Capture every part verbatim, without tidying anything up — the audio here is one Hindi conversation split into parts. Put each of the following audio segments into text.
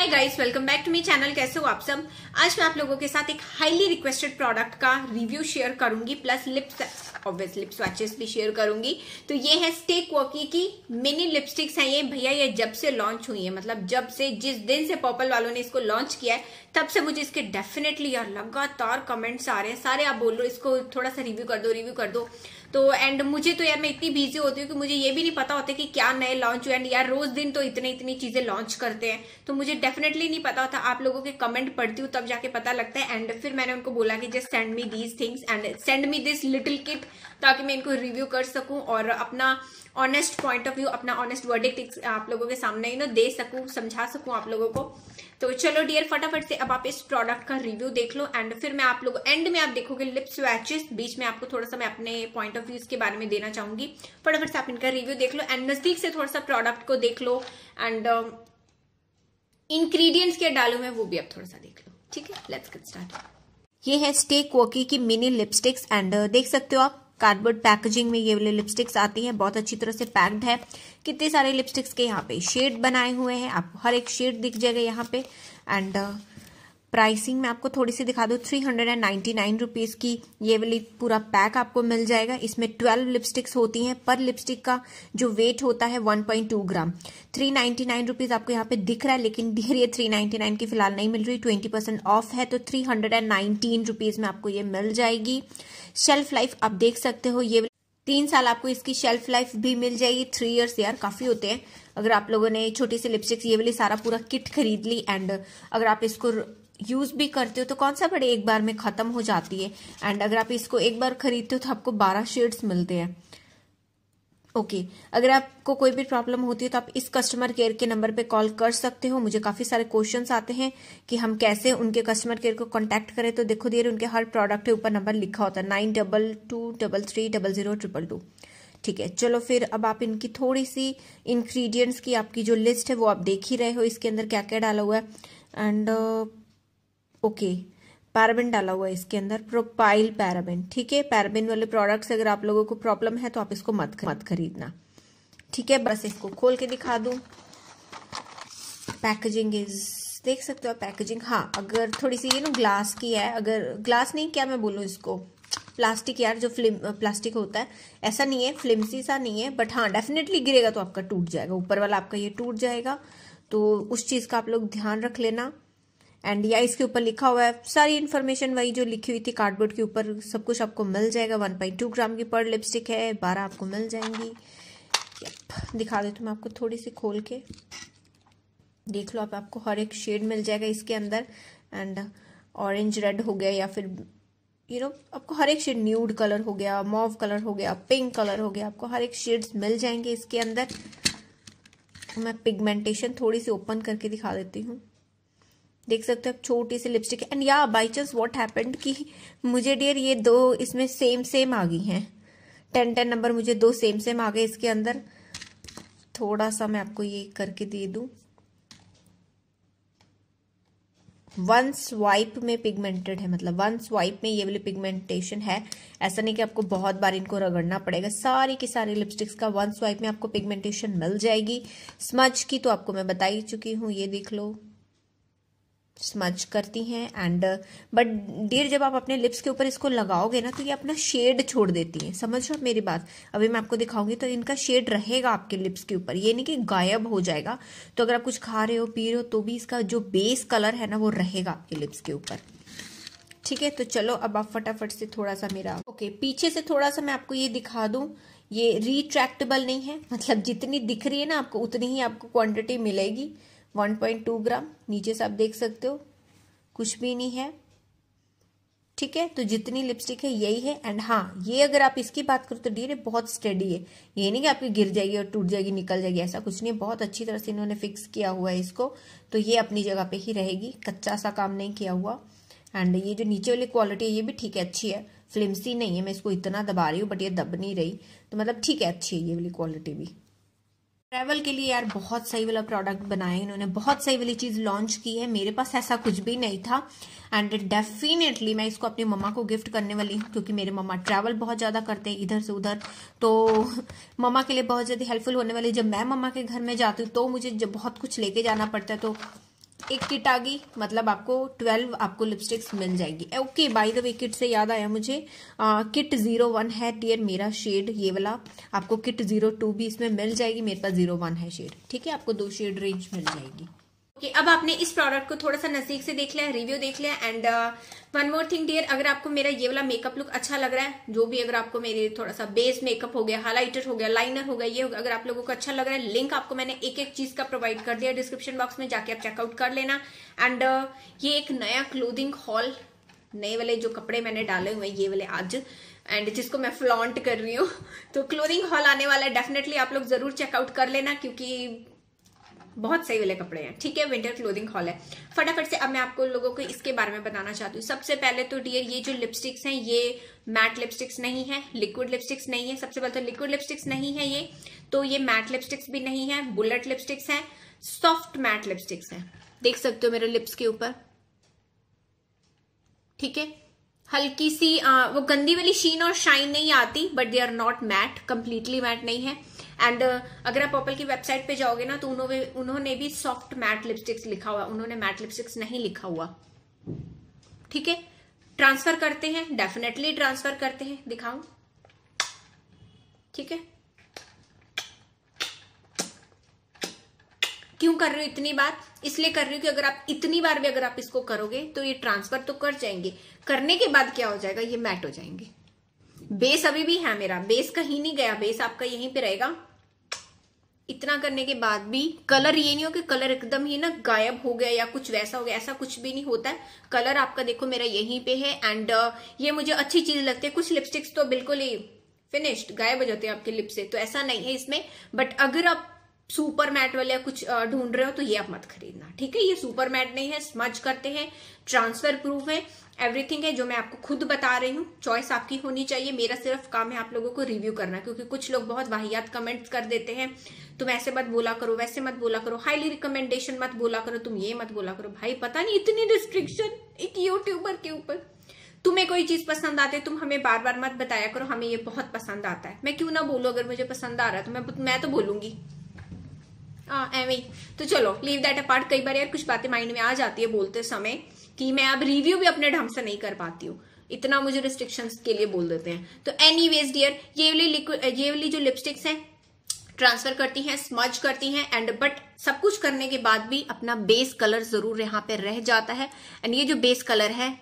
Hi guys, welcome back to me channel. कैसे हो आप सब। आज मैं आप लोगों के साथ एक हाईली रिक्वेस्टेड प्रोडक्ट का रिव्यू शेयर करूंगी, plus lips obvious lip swatches भी शेयर करूंगी। तो ये है स्टे क्वर्की की मिनी लिपस्टिक्स हैं ये भैया। ये जब से लॉन्च हुई है, मतलब जब से जिस दिन से पर्पल वालों ने इसको लॉन्च किया है तब से मुझे इसके डेफिनेटली यार लगातार कमेंट्स आ रहे हैं। सारे आप बोल रहे हो इसको थोड़ा सा रिव्यू कर दो रिव्यू कर दो। तो एंड मुझे तो यार मैं इतनी बिजी होती हूँ कि मुझे ये भी नहीं पता होता कि क्या नए लॉन्च हुए। एंड यार रोज दिन तो इतनी इतनी चीजें लॉन्च करते हैं, तो मुझे डेफिनेटली नहीं पता होता। आप लोगों के कमेंट पढ़ती हूँ तब जाके पता लगता है। एंड फिर मैंने उनको बोला कि just send me these things and send me this little kit, ताकि मैं इनको रिव्यू कर सकूं और अपना ऑनेस्ट पॉइंट ऑफ व्यू, अपना ऑनेस्ट वर्डिक्ट आप लोगों के सामने यू नो दे सकूं, समझा सकूं आप लोगों को। तो चलो डियर, फटाफट से अब आप इस प्रोडक्ट का रिव्यू देख लो एंड फिर मैं आप लोग एंड में आप देखोगे लिप स्वैचेस, बीच में आपको थोड़ा सा मैं अपने पॉइंट ऑफ व्यू के बारे में देना चाहूंगी। फटाफट से आप इनका रिव्यू देख लो एंड नजदीक से थोड़ा सा प्रोडक्ट को देख लो एंड इंग्रेडिएंट्स क्या डालू मैं वो भी आप थोड़ा सा देख लो। ठीक है, लेट्स गेट स्टार्ट। ये है स्टे क्वर्की की मिनी लिपस्टिक्स एंड देख सकते हो आप कार्डबोर्ड पैकेजिंग में ये वाले लिपस्टिक्स आती हैं, बहुत अच्छी तरह से पैक्ड है। कितने सारे लिपस्टिक्स के यहाँ पे शेड बनाए हुए हैं, आपको हर एक शेड दिख जाएगा यहाँ पे। एंड प्राइसिंग में आपको थोड़ी सी दिखा दूं, three hundred and ninety nine rupees की ये वाली पूरा पैक आपको मिल जाएगा। इसमें ट्वेल्व लिपस्टिक्स होती हैं, पर लिपस्टिक का जो वेट होता है one point two gram. Three ninety nine rupees आपको यहाँ पे दिख रहा है, लेकिन डियर ये थ्री नाइन्टी नाइन की फिलहाल नहीं मिल रही, ट्वेंटी परसेंट ऑफ है, तो three hundred and nineteen rupees में आपको ये मिल जाएगी। शेल्फ लाइफ आप देख सकते हो, ये तीन साल आपको इसकी शेल्फ लाइफ भी मिल जाएगी। थ्री इयर्स यार काफी होते हैं अगर आप लोगों ने छोटी सी लिपस्टिक्स ये वाली सारा पूरा किट खरीद ली एंड अगर आप इसको यूज भी करते हो तो कौन सा बड़े एक बार में खत्म हो जाती है। एंड अगर आप इसको एक बार खरीदते हो तो आपको बारह शेड्स मिलते हैं। Okay okay. अगर आपको कोई भी प्रॉब्लम होती है तो आप इस कस्टमर केयर के नंबर पे कॉल कर सकते हो। मुझे काफी सारे क्वेश्चंस आते हैं कि हम कैसे उनके कस्टमर केयर को कांटेक्ट करें, तो देखो देर उनके हर प्रोडक्ट के ऊपर नंबर लिखा होता है, nine double two double three double zero triple two. ठीक है, चलो फिर अब आप इनकी थोड़ी सी इंग्रेडिएंट्स की आपकी जो लिस्ट है वो आप देख ही रहे हो, इसके अंदर क्या क्या डाला हुआ है। एंड ओके uh, पैराबेन डाला हुआ है इसके अंदर, प्रोपाइल पैराबेन। ठीक है, पैराबेन वाले प्रोडक्ट्स अगर आप लोगों को प्रॉब्लम है तो आप इसको मत मत खरीदना। ठीक है, बस इसको खोल के दिखा दूं। पैकेजिंग इज देख सकते हो पैकेजिंग। हाँ, अगर थोड़ी सी ये ना ग्लास की है, अगर ग्लास नहीं क्या मैं बोलूँ इसको, प्लास्टिक यार, जो फिल्म प्लास्टिक होता है ऐसा नहीं है, फ्लिम्सी सा नहीं है, बट हाँ डेफिनेटली गिरेगा तो आपका टूट जाएगा, ऊपर वाला आपका ये टूट जाएगा, तो उस चीज का आप लोग ध्यान रख लेना। एंड या इसके ऊपर लिखा हुआ है सारी इन्फॉर्मेशन वही जो लिखी हुई थी कार्डबोर्ड के ऊपर, सब कुछ आपको मिल जाएगा। वन पॉइंट टू ग्राम की पर लिपस्टिक है, बारह आपको मिल जाएंगी। यप, दिखा देती हूँ मैं आपको थोड़ी सी खोल के, देख लो आप, आपको हर एक शेड मिल जाएगा इसके अंदर। एंड ऑरेंज रेड हो गया या फिर यू you नो know, आपको हर एक शेड, न्यूड कलर हो गया, मॉव कलर हो गया, पिंक कलर हो गया, आपको हर एक शेड्स मिल जाएंगे इसके अंदर। मैं पिगमेंटेशन थोड़ी सी ओपन करके दिखा देती हूँ, देख सकते हो आप, छोटी सी लिपस्टिक है। एंड या बाई चांस व्हाट हैपेंड कि मुझे डियर ये दो इसमें सेम सेम आ गई हैं, टेन टेन नंबर मुझे दो सेम सेम आ गए इसके अंदर। थोड़ा सा मैं आपको ये करके दे दूं, वन स्वाइप में पिगमेंटेड है, मतलब वन स्वाइप में ये वाली पिगमेंटेशन है। ऐसा नहीं कि आपको बहुत बार इनको रगड़ना पड़ेगा, सारी की सारी लिपस्टिक्स का वन स्वाइप में आपको पिगमेंटेशन मिल जाएगी। स्मज की तो आपको मैं बता ही चुकी हूँ, ये देख लो स्मज करती हैं। एंड बट डियर जब आप अपने लिप्स के ऊपर इसको लगाओगे ना तो ये अपना शेड छोड़ देती हैं, समझ रहे हो मेरी बात। अभी मैं आपको दिखाऊंगी तो इनका शेड रहेगा आपके लिप्स के ऊपर, ये नहीं कि गायब हो जाएगा। तो अगर आप कुछ खा रहे हो पी रहे हो तो भी इसका जो बेस कलर है ना वो रहेगा आपके लिप्स के ऊपर। ठीक है, तो चलो अब आप फटाफट से थोड़ा सा मेरा ओके okay, पीछे से थोड़ा सा मैं आपको ये दिखा दूं, ये रिट्रैक्टेबल नहीं है, मतलब जितनी दिख रही है ना आपको उतनी ही आपको क्वांटिटी मिलेगी। वन पॉइंट टू ग्राम नीचे से आप देख सकते हो, कुछ भी नहीं है। ठीक है, तो जितनी लिपस्टिक है यही है। एंड हाँ, ये अगर आप इसकी बात करो तो डियर बहुत स्टेडी है, ये नहीं कि आपकी गिर जाएगी और टूट जाएगी निकल जाएगी, ऐसा कुछ नहीं है। बहुत अच्छी तरह से इन्होंने फिक्स किया हुआ है इसको, तो ये अपनी जगह पे ही रहेगी, कच्चा सा काम नहीं किया हुआ। एंड ये जो नीचे वाली क्वालिटी है ये भी ठीक है, अच्छी है, फ्लिम्सी नहीं है। मैं इसको इतना दबा रही हूँ बट ये दब नहीं रही, तो मतलब ठीक है, अच्छी है ये वाली क्वालिटी भी। ट्रैवल के लिए यार बहुत सही वाला प्रोडक्ट बनाया है इन्होंने, बहुत सही वाली चीज लॉन्च की है। मेरे पास ऐसा कुछ भी नहीं था एंड डेफिनेटली मैं इसको अपनी मम्मा को गिफ्ट करने वाली हूँ, क्योंकि मेरे मम्मा ट्रैवल बहुत ज्यादा करते हैं इधर से उधर, तो मम्मा के लिए बहुत ज्यादा हेल्पफुल होने वाली। जब मैं मम्मा के घर में जाती हूँ तो मुझे जब बहुत कुछ लेके जाना पड़ता है, तो एक किट आ गई, मतलब आपको ट्वेल्व आपको लिपस्टिक्स मिल जाएगी। Okay, by the way kit से याद आया मुझे, आ, किट जीरो वन है डियर मेरा शेड ये वाला, आपको किट जीरो टू भी इसमें मिल जाएगी, मेरे पास जीरो वन है शेड, ठीक है, आपको दो शेड रेंज मिल जाएगी। ओके okay, अब आपने इस प्रोडक्ट को थोड़ा सा नजदीक से देख लिया, रिव्यू देख लिया, and one more thing dear, अगर आपको मेरा ये वाला मेकअप लुक अच्छा लग रहा है, जो भी अगर आपको मेरे थोड़ा सा बेस मेकअप हो गया, हाइलाइटर हो गया, लाइनर हो गया, ये अगर आप लोगों को अच्छा लग रहा है, लिंक आपको मैंने एक एक चीज का प्रोवाइड कर दिया डिस्क्रिप्शन बॉक्स में, जाके आप चेकआउट कर लेना। एंड uh, ये एक नया क्लोथिंग हॉल, नए वाले जो कपड़े मैंने डाले हुए ये वाले आज, एंड जिसको मैं फ्लॉन्ट कर रही हूँ, तो क्लोथिंग हॉल आने वाला है, डेफिनेटली आप लोग जरूर चेकआउट कर लेना, क्योंकि बहुत सही वाले कपड़े हैं, ठीक है, विंटर क्लोथिंग हॉल है। फटाफट से अब मैं आपको लोगों को इसके बारे में बताना चाहती हूँ। सबसे पहले तो डियर ये जो लिपस्टिक्स हैं ये मैट लिपस्टिक्स नहीं है, लिक्विड लिपस्टिक्स नहीं है, सबसे पहले तो लिक्विड लिपस्टिक्स नहीं है ये, तो ये मैट लिपस्टिक्स भी नहीं है, बुलेट लिपस्टिक्स हैं, सॉफ्ट मैट लिपस्टिक्स हैं, देख सकते हो मेरे लिप्स के ऊपर, ठीक है, हल्की सी आ, वो गंदी वाली शीन और शाइन नहीं आती, but they are not matte, completely matte नहीं है। एंड uh, अगर आप पर्पल की वेबसाइट पे जाओगे ना तो उन्होंने उन्होंने भी सॉफ्ट मैट लिपस्टिक्स लिखा हुआ, उन्होंने मैट लिपस्टिक्स नहीं लिखा हुआ, ठीक है। ट्रांसफर करते हैं, डेफिनेटली ट्रांसफर करते हैं, दिखाऊं, ठीक है। क्यों कर रही हूं इतनी बार, इसलिए कर रही हूं कि अगर आप इतनी बार भी अगर आप इसको करोगे तो ये ट्रांसफर तो कर जाएंगे, करने के बाद क्या हो जाएगा, ये मैट हो जाएंगे। बेस अभी भी है मेरा, बेस कहीं नहीं गया, बेस आपका यहीं पे रहेगा। इतना करने के बाद भी कलर ये नहीं हो कि कलर एकदम ही ना गायब हो गया या कुछ वैसा हो गया, ऐसा कुछ भी नहीं होता है। कलर आपका देखो मेरा यहीं पे है, एंड uh, ये मुझे अच्छी चीज लगती है। कुछ लिपस्टिक्स तो बिल्कुल ही फिनिश्ड गायब हो जाते हैं आपके लिप से, तो ऐसा नहीं है इसमें। बट अगर आप सुपर मैट वाले कुछ ढूंढ रहे हो तो ये आप मत खरीदना, ठीक है। ये सुपर मैट नहीं है, स्मज करते हैं, ट्रांसफर प्रूफ है, एवरीथिंग है, जो मैं आपको खुद बता रही हूँ। चॉइस आपकी होनी चाहिए, मेरा सिर्फ काम है आप लोगों को रिव्यू करना, क्योंकि कुछ लोग बहुत वाहियात कमेंट्स कर देते हैं, तुम ऐसे मत बोला करो, वैसे मत बोला करो, हाईली रिकमेंडेशन मत बोला करो, तुम ये मत बोला करो। भाई पता नहीं इतनी रिस्ट्रिक्शन एक यूट्यूबर के ऊपर। तुम्हें कोई चीज पसंद आती है तुम हमें बार बार मत बताया करो हमें ये बहुत पसंद आता है। मैं क्यों ना बोलूं, अगर मुझे पसंद आ रहा है तो मैं मैं तो बोलूंगी, एवे। तो चलो लीव दैट अपार्ट। कई बार यार कुछ बातें माइंड में आ जाती है बोलते समय कि मैं अब रिव्यू भी अपने ढंग से नहीं कर पाती हूँ, इतना मुझे रिस्ट्रिक्शंस के लिए बोल देते हैं। तो एनीवेज डियर, ये वाली लिक्विड ये वाली जो लिपस्टिक्स हैं ट्रांसफर करती हैं, स्मज करती हैं, एंड बट सब कुछ करने के बाद भी अपना बेस कलर जरूर यहाँ पे रह जाता है। एंड ये जो बेस कलर है,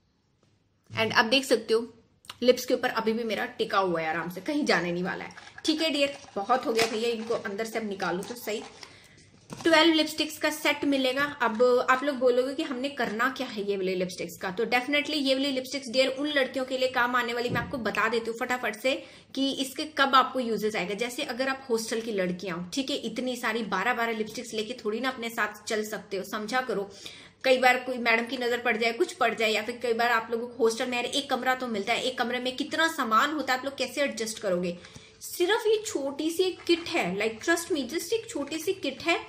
एंड आप देख सकते हो लिप्स के ऊपर अभी भी मेरा टिका हुआ है, आराम से कहीं जाने नहीं वाला है, ठीक है डियर। बहुत हो गया भैया, इनको अंदर से अब निकालू तो सही। ट्वेल्व लिपस्टिक्स का सेट मिलेगा। अब आप लोग बोलोगे कि हमने करना क्या है ये वाले लिपस्टिक्स का, तो डेफिनेटली ये वाली लिपस्टिक्स डियर उन लड़कियों के लिए काम आने वाली। मैं आपको बता देती हूँ फटाफट से कि इसके कब आपको यूजेस आएगा। जैसे अगर आप हॉस्टल की लड़कियां हो, ठीक है, इतनी सारी बारह बारह लिपस्टिक्स लेके थोड़ी ना अपने साथ चल सकते हो, समझा करो। कई बार कोई मैडम की नजर पड़ जाए, कुछ पड़ जाए, या फिर कई बार आप लोगों को हॉस्टल में एक कमरा तो मिलता है, एक कमरे में कितना सामान होता है, आप लोग कैसे एडजस्ट करोगे। सिर्फ ये छोटी सी एक किट है, लाइक ट्रस्ट मी, जस्ट एक छोटी सी किट है।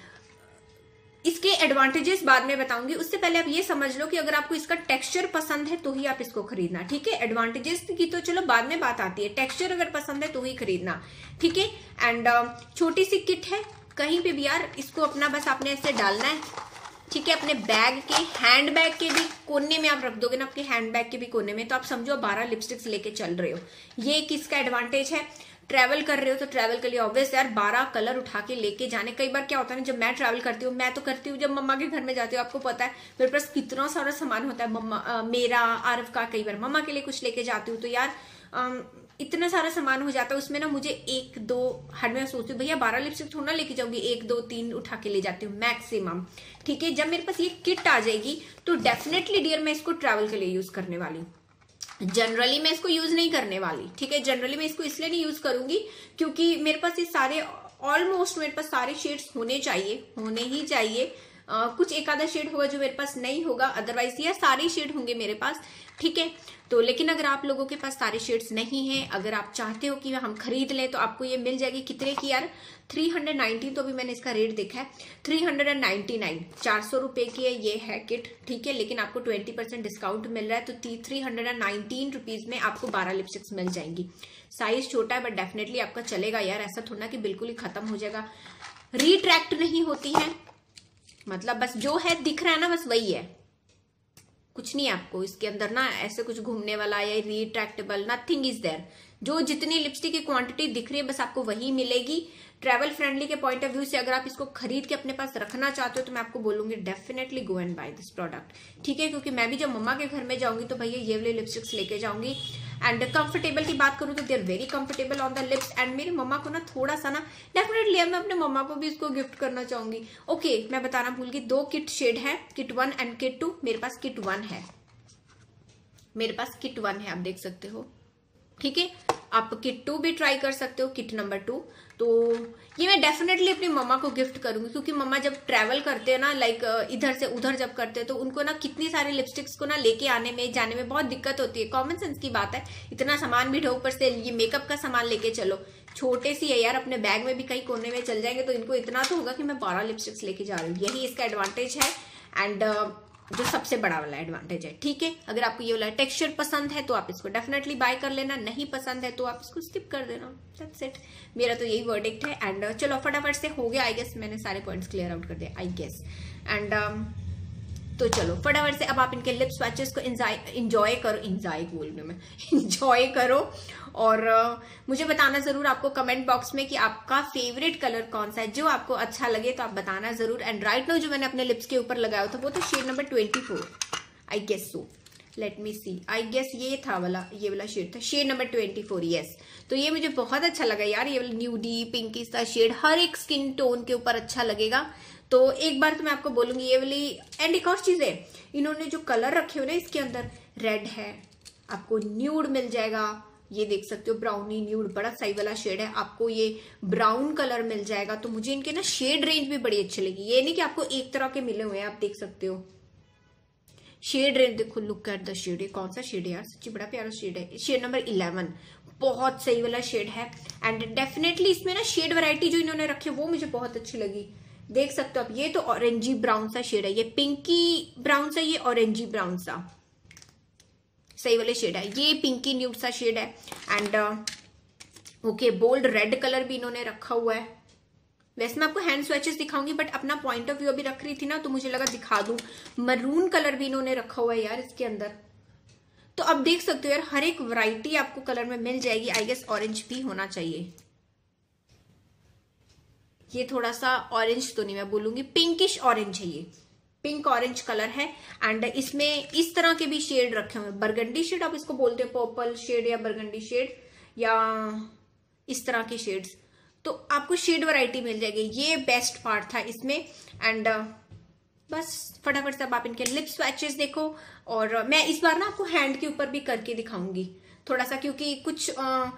इसके एडवांटेजेस बाद में बताऊंगी, उससे पहले आप ये समझ लो कि अगर आपको इसका टेक्सचर पसंद है तो ही आप इसको खरीदना, ठीक है। एडवांटेजेस की तो चलो बाद में बात आती है, टेक्सचर अगर पसंद है तो ही खरीदना, ठीक है। एंड छोटी सी किट है, कहीं पे भी यार इसको अपना बस आपने ऐसे डालना है, ठीक है। अपने बैग के, हैंड बैग के भी कोने में आप रख दोगे ना, आपके हैंड बैग के भी कोने में, तो आप समझो बारह लिपस्टिक्स लेके चल रहे हो। ये किसका एडवांटेज है, ट्रैवल कर रहे हो तो ट्रैवल के लिए ऑब्वियस यार बारह कलर उठा के लेके जाने। कई बार क्या होता है ना, जब मैं ट्रैवल करती हूँ, मैं तो करती हूँ जब मम्मा के घर में जाती हूँ, आपको पता है मेरे पास कितना सारा सामान होता है, मम्मा आ, मेरा आरव का, कई बार मम्मा के लिए कुछ लेके जाती हूँ, तो यार आ, इतना सारा सामान हो जाता है उसमें ना। मुझे एक दो हर में सोचती हूँ भैया बारह लिपस्टिक थोड़ा ना लेके जाऊंगी, एक दो तीन उठा के ले जाती हूँ मैक्सिमम, ठीक है। जब मेरे पास ये किट आ जाएगी तो डेफिनेटली डियर मैं इसको ट्रैवल के लिए यूज करने वाली हूँ। जनरली मैं इसको यूज नहीं करने वाली, ठीक है। जनरली मैं इसको इसलिए नहीं यूज करूंगी क्योंकि मेरे पास ये सारे ऑलमोस्ट मेरे पास सारे शेड्स होने चाहिए, होने ही चाहिए। Uh, कुछ एक आधा शेड होगा जो मेरे पास नहीं होगा, अदरवाइज ये सारे शेड होंगे मेरे पास, ठीक है। तो लेकिन अगर आप लोगों के पास सारे शेड्स नहीं हैं, अगर आप चाहते हो कि हम खरीद लें तो आपको ये मिल जाएगी। कितने की यार, थ्री हंड्रेड नाइनटीन, तो अभी मैंने इसका रेट देखा है थ्री हंड्रेड नाइनटी नाइन, चार सौ रुपए की है ये है किट, ठीक है। लेकिन आपको ट्वेंटी परसेंट डिस्काउंट मिल रहा है, तो थ्री हंड्रेड नाइनटीन रुपीज में आपको बारह लिपस्टिक्स मिल जाएंगी। साइज छोटा है बट डेफिनेटली आपका चलेगा यार, ऐसा थोड़ा कि बिल्कुल ही खत्म हो जाएगा। रिट्रैक्ट नहीं होती है, मतलब बस जो है दिख रहा है ना, बस वही है, कुछ नहीं है आपको इसके अंदर ना ऐसे कुछ घूमने वाला या रिट्रैक्टेबल, नथिंग इज देयर। जो जितनी लिपस्टिक की क्वांटिटी दिख रही है बस आपको वही मिलेगी। ट्रैवल फ्रेंडली के पॉइंट ऑफ व्यू से अगर आप इसको खरीद के अपने पास रखना चाहते हो तो मैं आपको बोलूंगी definitely go and buy this product, ठीक है। क्योंकि मैं भी जब मम्मा के घर में जाऊंगी तो भैया ये वाले लिपस्टिक्स लेके जाऊंगी। एंड कंफर्टेबल की बात करूं तो they are very comfortable on the lips. And मेरी मम्मा को ना थोड़ा सा ना डेफिनेटली मैं अपने मम्मा को भी इसको गिफ्ट करना चाहूंगी। ओके okay, मैं बताना भूल गई, दो किट शेड है, kit one and kit two. मेरे पास किट वन है, मेरे पास किट वन है, आप देख सकते हो, ठीक है। आप किट टू भी ट्राई कर सकते हो, किट नंबर टू। तो ये मैं डेफिनेटली अपनी मम्मा को गिफ्ट करूंगी, क्योंकि मम्मा जब ट्रैवल करते हैं ना, लाइक इधर से उधर जब करते हैं तो उनको ना कितनी सारी लिपस्टिक्स को ना लेके आने में जाने में बहुत दिक्कत होती है। कॉमन सेंस की बात है, इतना सामान भी ढो, ऊपर से ये मेकअप का सामान लेके चलो, छोटे सी है यार, अपने बैग में भी कहीं कोने में चल जाएंगे तो इनको इतना तो होगा कि मैं बारह लिपस्टिक्स लेके जा रही हूँ। यही इसका एडवांटेज है एंड जो सबसे बड़ा वाला एडवांटेज है, ठीक है। अगर आपको ये वाला टेक्सचर पसंद है तो आप इसको डेफिनेटली बाय कर लेना, नहीं पसंद है तो आप इसको स्किप कर देना, दैट्स इट। मेरा तो यही वर्डिक्ट है। एंड चलो फटाफट से हो गया, आई गेस मैंने सारे पॉइंट्स क्लियर आउट कर दिए, आई गेस। एंड तो चलो फटाफट से अब आप इनके लिप स्वैचेस को इंजॉय करो, इंजॉय बोल रही हूं मैं, इंजॉय करो। और uh, मुझे बताना जरूर आपको कमेंट बॉक्स में कि आपका फेवरेट कलर कौन सा है, जो आपको अच्छा लगे तो आप बताना जरूर। एंड राइट नाउ जो मैंने अपने लिप्स के ऊपर लगाया था वो तो shade number twenty four, I guess so, let me see, I guess ये था वाला, ये वाला शेड था, shade number twenty four, yes. तो ये मुझे बहुत अच्छा लगा यार, ये वाला न्यूडी पिंकी सा शेड हर एक स्किन टोन के ऊपर अच्छा लगेगा। तो एक बार तो मैं आपको बोलूंगी ये वाली। एंड एक और चीज है, इन्होंने जो कलर रखे हुए ना इसके अंदर, रेड है, आपको न्यूड मिल जाएगा, ये देख सकते हो ब्राउनी न्यूड, बड़ा सही वाला शेड है, आपको ये ब्राउन कलर मिल जाएगा। तो मुझे इनके ना शेड रेंज भी बड़ी अच्छी लगी, ये नहीं कि आपको एक तरह के मिले हुए हैं, आप देख सकते हो शेड रेंज देखो, लुक एट द शेड, ये कौन सा शेड है यार, सच्ची बड़ा प्यारा शेड है, शेड नंबर इलेवन, बहुत सही वाला शेड है। एंड डेफिनेटली इसमें ना शेड वैरायटी जो इन्होंने रखी है वो मुझे बहुत अच्छी लगी, देख सकते हो आप। ये तो ऑरेंजी ब्राउन सा शेड है, ये पिंकी ब्राउन सा, ये ऑरेंजी ब्राउन सा, सही वाले शेड है। ये पिंकी न्यूड सा शेड है। And okay bold red colour भी इन्होंने रखा हुआ है। वैसे मैं आपको हैंड स्वैचेस दिखाऊंगी बट अपना पॉइंट ऑफ व्यू अभी रख रही थी ना तो मुझे लगा दिखा दूं। मरून कलर भी इन्होंने रखा हुआ है यार इसके अंदर। तो अब देख सकते हो यार हर एक वैरायटी आपको कलर में मिल जाएगी। आई गेस ऑरेंज भी होना चाहिए, ये थोड़ा सा ऑरेंज तो नहीं मैं बोलूंगी, पिंकिश ऑरेंज है, ये पिंक ऑरेंज कलर है। एंड इसमें इस तरह के भी शेड रखे हुए हैं, बरगंडी शेड आप इसको बोलते हो, पर्पल शेड या बरगंडी शेड या इस तरह के शेड्स, तो आपको शेड वैरायटी मिल जाएगी। ये बेस्ट पार्ट था इसमें। एंड बस फटाफट से अब आप इनके लिप स्वैचेस देखो। और मैं इस बार ना आपको हैंड के ऊपर भी करके दिखाऊंगी थोड़ा सा, क्योंकि कुछ आ,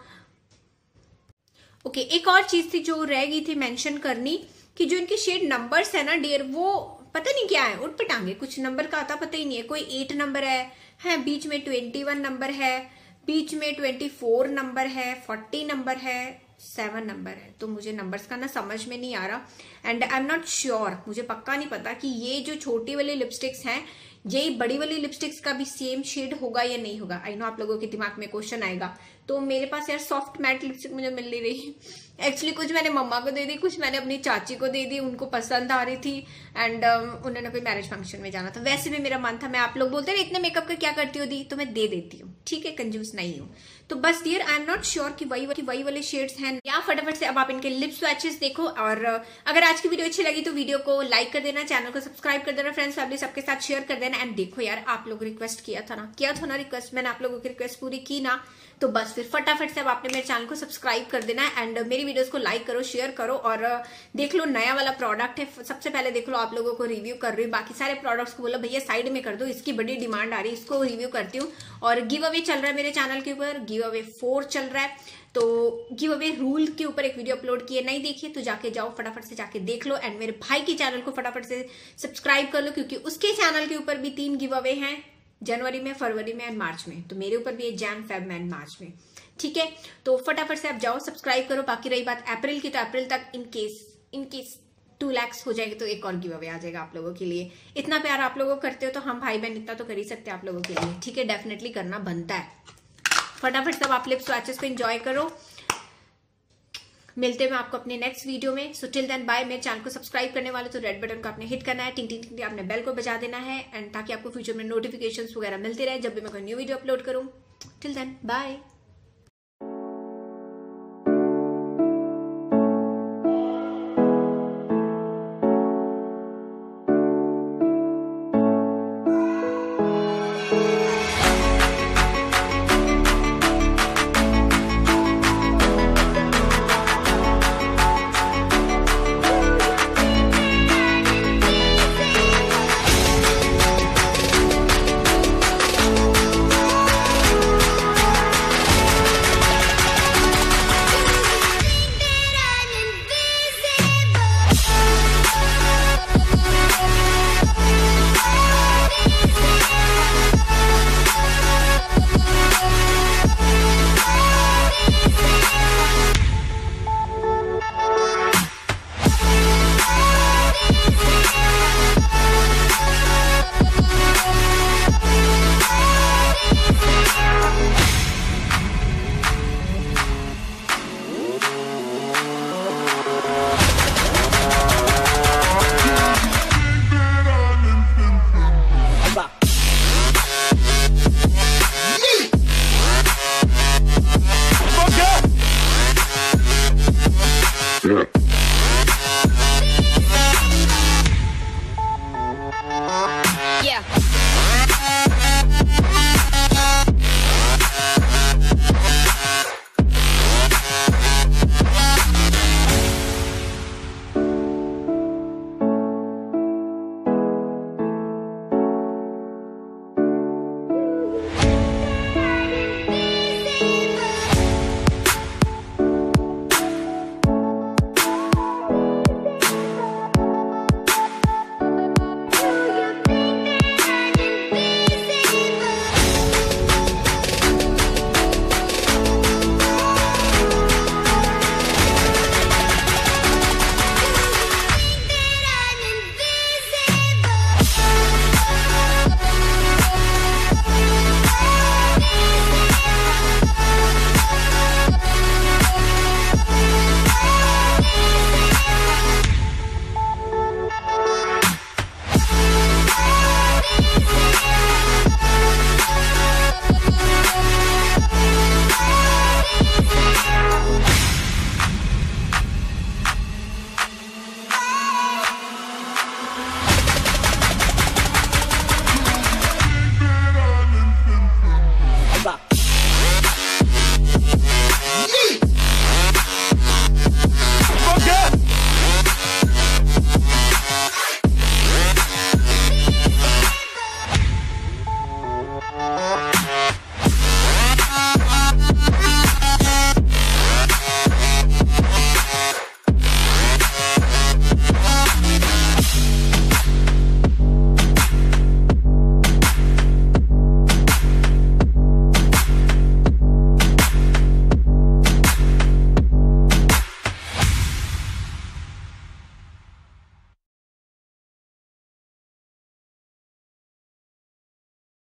ओके okay, एक और चीज थी जो रह गई थी मेंशन करनी, कि जो इनके शेड नंबर्स है ना डियर, वो पता नहीं क्या है, उठ पटांगे, कुछ नंबर का आता पता ही नहीं है। कोई एट नंबर है, है बीच में ट्वेंटी वन नंबर है, बीच में ट्वेंटी फोर नंबर है, फोर्टी नंबर है, सेवन नंबर है। तो मुझे नंबर्स का ना समझ में नहीं आ रहा and I am not sure, मुझे पक्का नहीं पता कि ये जो छोटी वाली लिपस्टिक्स हैं यही बड़ी वाली लिपस्टिक्स का भी सेम शेड होगा या नहीं होगा। आई नो आप लोगों के दिमाग में क्वेश्चन आएगा। तो मेरे पास यार सॉफ्ट मैट लिपस्टिक मुझे मिल नहीं रही एक्चुअली, कुछ मैंने मम्मा को दे दी, कुछ मैंने अपनी चाची को दे दी, उनको पसंद आ रही थी एंड um, उन्होंने कोई मैरिज फंक्शन में जाना था। वैसे भी मेरा मन था, मैं आप लोग बोलते हैं इतने मेकअप का क्या करती हो दी, तो मैं दे देती हूँ, ठीक है, कंजूस नहीं हूँ। तो बस dear I am not sure कि वही कि वही वाले शेड्स हैं या फटाफट से अब आप इनके लिप स्वैचेस देखो। और अगर आज की वीडियो अच्छी लगी तो वीडियो को लाइक कर देना, चैनल को सब्सक्राइब कर देना, फ्रेंड्स फैमिली सबके साथ शेयर कर देना। एंड देखो यार आप लोग रिक्वेस्ट किया था ना, किया था ना रिक्वेस्ट, मैंने आप लोगों की रिक्वेस्ट पूरी की ना, तो बस फिर फटाफट से अब आपने मेरे चैनल को सब्सक्राइब कर देना है एंड मेरी वीडियोस को लाइक करो, शेयर करो और देख लो नया वाला प्रोडक्ट है। सबसे पहले देख लो, आप लोगों को रिव्यू कर रही हूँ, बाकी सारे प्रोडक्ट्स को बोला भैया साइड में कर दो, इसकी बड़ी डिमांड आ रही है, इसको रिव्यू करती हूँ। और गिव अवे चल रहा है मेरे चैनल के ऊपर, गिव अवे फोर चल रहा है, तो गिव अवे रूल के ऊपर एक वीडियो अपलोड किए, नहीं देखिए तो जाके जाओ फटाफट से जाके देख लो। एंड मेरे भाई के चैनल को फटाफट से सब्सक्राइब कर लो, क्योंकि उसके चैनल के ऊपर भी तीन गिव अवे हैं, जनवरी में, फरवरी में एंड मार्च में। तो मेरे ऊपर भी है जैन फेब में एंड मार्च में, ठीक है। तो फटाफट से आप जाओ सब्सक्राइब करो। बाकी रही बात अप्रैल की, तो अप्रैल तक in case in case two lakhs हो जाएगी तो एक और गिव अवे आ जाएगा आप लोगों के लिए। इतना प्यार आप लोगों करते हो तो हम भाई बहन इतना तो कर ही सकते हैं आप लोगों के लिए, ठीक है, डेफिनेटली करना बनता है। फटाफट सब आप लिप स्वैचेस को एंजॉय करो। मिलते हैं आपको अपने नेक्स्ट वीडियो में। So till then bye. मेरे चैनल को सब्सक्राइब करने वाले तो रेड बटन को आपने हिट करना है, टिंग टिंग टिंग आपने बेल को बजा देना है, एंड ताकि आपको फ्यूचर में नोटिफिकेशंस वगैरह मिलते रहे जब भी मैं कोई न्यू वीडियो अपलोड करूं। Till then bye.